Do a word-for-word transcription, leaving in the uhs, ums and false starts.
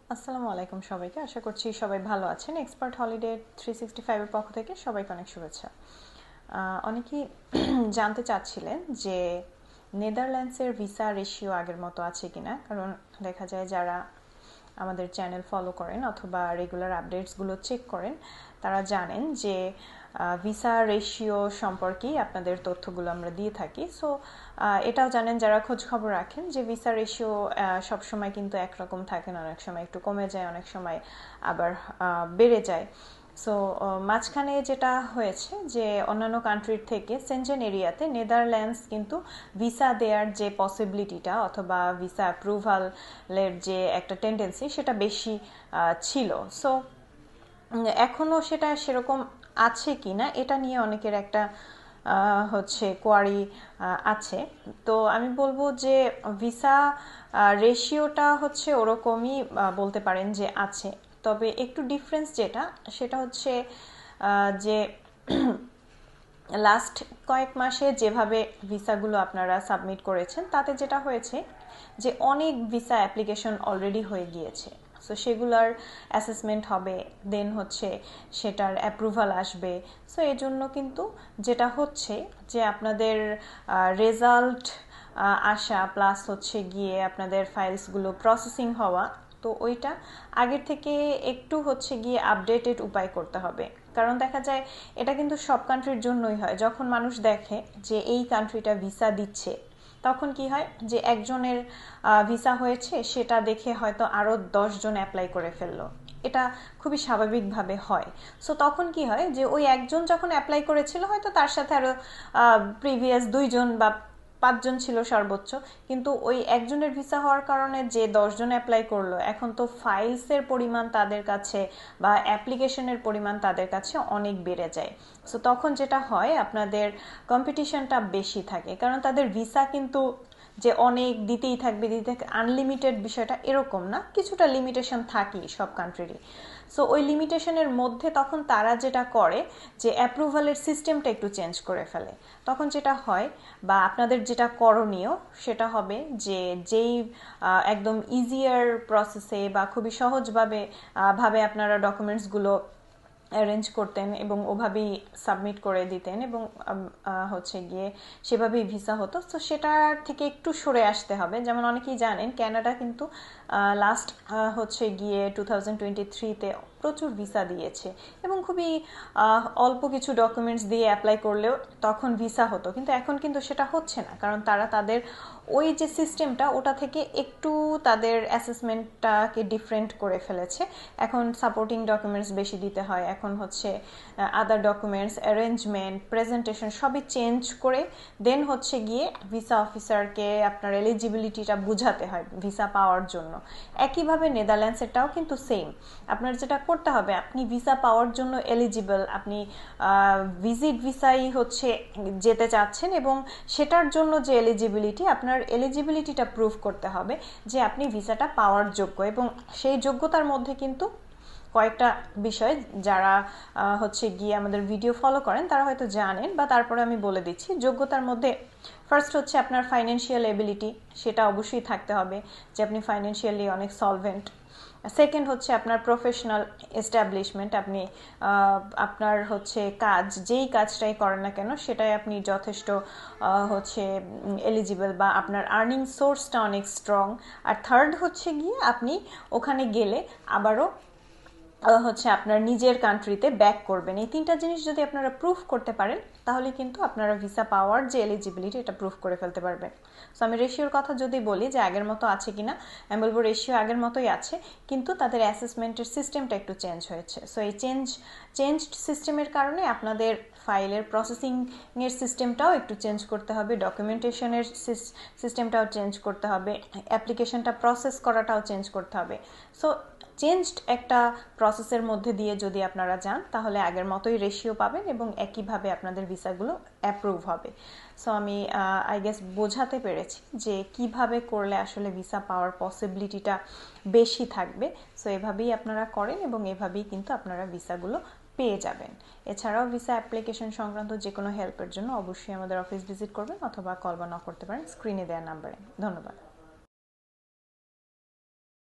আসসালামু আলাইকুম সবাইকে। আশা করছি সবাই ভালো আছেন। এক্সপার্ট হলিডে থ্রি সিক্সটি ফাইভের পক্ষ থেকে সবাইকে অনেক শুভেচ্ছা। অনেকেই জানতে চাচ্ছিলেন যে নেদারল্যান্ডসের ভিসা রেশিও আগের মতো আছে কিনা, কারণ দেখা যায় যারা আমাদের চ্যানেল ফলো করেন অথবা রেগুলার আপডেটসগুলো চেক করেন তারা জানেন যে ভিসা রেশিও সম্পর্কেই আপনাদের তথ্যগুলো আমরা দিয়ে থাকি। সো এটাও জানেন যারা খোঁজ খবর রাখেন যে ভিসা রেশিও সবসময় কিন্তু একরকম থাকে না, অনেক সময় একটু কমে যায়, অনেক সময় আবার বেড়ে যায়। সো মাঝখানে যেটা হয়েছে যে অন্যান্য কান্ট্রির থেকে সেনজেন এরিয়াতে নেদারল্যান্ডস কিন্তু ভিসা দেওয়ার যে পসিবিলিটিটা অথবা ভিসা অ্যাপ্রুভালের যে একটা টেন্ডেন্সি সেটা বেশি ছিল। সো এখনও সেটা সেরকম আছে কি না এটা নিয়ে অনেকের একটা হচ্ছে কোয়ারি আছে। তো আমি বলবো যে ভিসা রেশিওটা হচ্ছে ওরকমই বলতে পারেন যে আছে, তবে একটু ডিফারেন্স যেটা সেটা হচ্ছে যে লাস্ট কয়েক মাসে যেভাবে ভিসাগুলো আপনারা সাবমিট করেছেন তাতে যেটা হয়েছে যে অনেক ভিসা অ্যাপ্লিকেশন অলরেডি হয়ে গিয়েছে। সো সেগুলার অ্যাসেসমেন্ট হবে, দেন হচ্ছে সেটার অ্যাপ্রুভাল আসবে। সো এই জন্য কিন্তু যেটা হচ্ছে যে আপনাদের রেজাল্ট আসা প্লাস হচ্ছে গিয়ে আপনাদের ফাইলসগুলো প্রসেসিং হওয়া, তো ওইটা আগের থেকে একটু হচ্ছে গিয়ে আপডেটেড উপায় করতে হবে। কারণ দেখা যায় এটা কিন্তু সব কান্ট্রির জন্যই হয়, যখন মানুষ দেখে যে এই কান্ট্রিটা ভিসা দিচ্ছে তখন কি হয় যে একজনের ভিসা হয়েছে সেটা দেখে হয়তো আরও দশজন অ্যাপ্লাই করে ফেললো, এটা খুবই স্বাভাবিকভাবে হয়। সো তখন কি হয় যে ওই একজন যখন অ্যাপ্লাই করেছিল হয়তো তার সাথে আরও প্রিভিয়াস দুইজন বা পাঁচজন ছিল সর্বোচ্চ, কিন্তু ওই একজনের ভিসা হওয়ার কারণে যে দশজন অ্যাপ্লাই করলো এখন তো ফাইলসের পরিমাণ তাদের কাছে বা অ্যাপ্লিকেশনের পরিমাণ তাদের কাছে অনেক বেড়ে যায়। সো তখন যেটা হয় আপনাদের কম্পিটিশনটা বেশি থাকে, কারণ তাদের ভিসা কিন্তু যে অনেক দিতেই থাকবে দিতে থাকবে আনলিমিটেড বিষয়টা এরকম না, কিছুটা লিমিটেশন থাকেই সব কান্ট্রিরই। সো ওই লিমিটেশনের মধ্যে তখন তারা যেটা করে যে অ্যাপ্রুভালের সিস্টেমটা একটু চেঞ্জ করে ফেলে। তখন যেটা হয় বা আপনাদের যেটা করণীয় সেটা হবে যে যেই একদম ইজিয়ার প্রসেসে বা খুবই সহজভাবে ভাবে আপনারা ডকুমেন্টসগুলো অ্যারেঞ্জ করতেন এবং ওভাবেই সাবমিট করে দিতেন এবং হচ্ছে গিয়ে সেভাবেই ভিসা হতো। তো সেটা থেকে একটু সরে আসতে হবে। যেমন অনেকেই জানেন ক্যানাডা কিন্তু লাস্ট হচ্ছে গিয়ে টু থাউজেন্ড টোয়েন্টি থ্রিতে প্রচুর ভিসা দিয়েছে এবং খুবই অল্প কিছু ডকুমেন্টস দিয়ে অ্যাপ্লাই করলেও তখন ভিসা হতো, কিন্তু এখন কিন্তু সেটা হচ্ছে না, কারণ তারা তাদের ওই যে সিস্টেমটা ওটা থেকে একটু তাদের অ্যাসেসমেন্টটাকে ডিফারেন্ট করে ফেলেছে। এখন সাপোর্টিং ডকুমেন্টস বেশি দিতে হয়, এখন হচ্ছে আদার ডকুমেন্টস অ্যারেঞ্জমেন্ট প্রেজেন্টেশন সবই চেঞ্জ করে দেন হচ্ছে গিয়ে ভিসা অফিসারকে আপনার এলিজিবিলিটিটা বুঝাতে হয় ভিসা পাওয়ার জন্য। একইভাবে নেদারল্যান্ডসেরটাও কিন্তু সেম। আপনার যেটা করতে হবে, আপনি ভিসা পাওয়ার জন্য এলিজিবল, আপনি ভিজিট ভিসাই হচ্ছে যেতে চাচ্ছেন এবং সেটার জন্য যে এলিজিবিলিটি আপনার এলিজিবিলিটিটা প্রুভ করতে হবে যে আপনি ভিসাটা পাওয়ার যোগ্য, এবং সেই যোগ্যতার মধ্যে কিন্তু কয়েকটা বিষয় যারা হচ্ছে গিয়ে আমাদের ভিডিও ফলো করেন তারা হয়তো জানেন, বা তারপরে আমি বলে দিচ্ছি। যোগ্যতার মধ্যে ফার্স্ট হচ্ছে আপনার ফাইন্যান্সিয়াল এবিলিটি, সেটা অবশ্যই থাকতে হবে যে আপনি ফাইন্যান্সিয়ালি অনেক সলভেন্ট। সেকেন্ড হচ্ছে আপনার প্রফেশনাল এস্টাবলিশমেন্ট, আপনি আপনার হচ্ছে কাজ যেই কাজটাই করেন না কেন সেটাই আপনি যথেষ্ট হচ্ছে এলিজিবল বা আপনার আর্নিং সোর্সটা অনেক স্ট্রং। আর থার্ড হচ্ছে গিয়ে আপনি ওখানে গেলে আবারও হচ্ছে আপনার নিজের কান্ট্রিতে ব্যাক করবেন। এই তিনটা জিনিস যদি আপনারা প্রুফ করতে পারেন তাহলে কিন্তু আপনারা ভিসা পাওয়ার যে এলিজিবিলিটি এটা প্রুফ করে ফেলতে পারবেন। সো আমি রেশিওর কথা যদি বলি যে আগের মতো আছে কিনা, আমি বলবো রেশিও আগের মতোই আছে, কিন্তু তাদের অ্যাসেসমেন্টের সিস্টেমটা একটু চেঞ্জ হয়েছে। সো এই চেঞ্জ চেঞ্জড সিস্টেমের কারণে আপনাদের ফাইলের প্রসেসিংয়ের সিস্টেমটাও একটু চেঞ্জ করতে হবে, ডকুমেন্টেশনের সিস্টেমটাও চেঞ্জ করতে হবে, অ্যাপ্লিকেশনটা প্রসেস করাটাও চেঞ্জ করতে হবে। সো চেঞ্জড একটা প্রসেসের মধ্যে দিয়ে যদি আপনারা যান তাহলে আগের মতোই রেশিও পাবেন এবং একইভাবে আপনাদের ভিসাগুলো অ্যাপ্রুভ হবে। সো আমি আই গেস বোঝাতে পেরেছি যে কিভাবে করলে আসলে ভিসা পাওয়ার পসিবিলিটিটা বেশি থাকবে। সো এভাবেই আপনারা করেন এবং এভাবেই কিন্তু আপনারা ভিসাগুলো পেয়ে যাবেন। এছাড়াও ভিসা অ্যাপ্লিকেশন সংক্রান্ত যে কোনো হেল্পের জন্য অবশ্যই আমাদের অফিস ভিজিট করবেন অথবা কল বা নক করতে পারেন স্ক্রিনে দেওয়া নাম্বারে। ধন্যবাদ।